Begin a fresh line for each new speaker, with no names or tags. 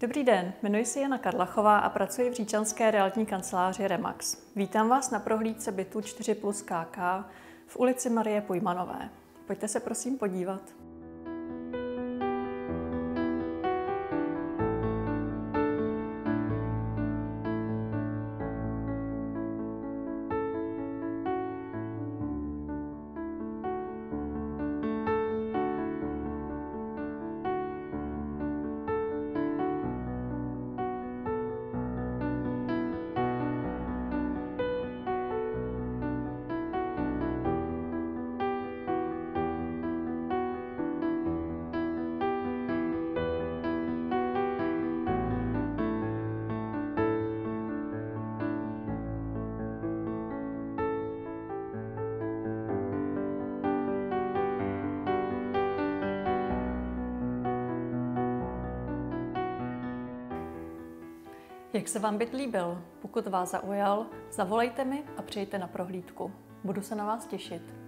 Dobrý den, jmenuji se Jana Karlachová a pracuji v říčanské realitní kanceláři Remax. Vítám vás na prohlídce bytu 4+ KK v ulici Marie Pojmanové. Pojďte se prosím podívat. Jak se vám byt líbil? Pokud vás zaujal, zavolejte mi a přijďte na prohlídku. Budu se na vás těšit.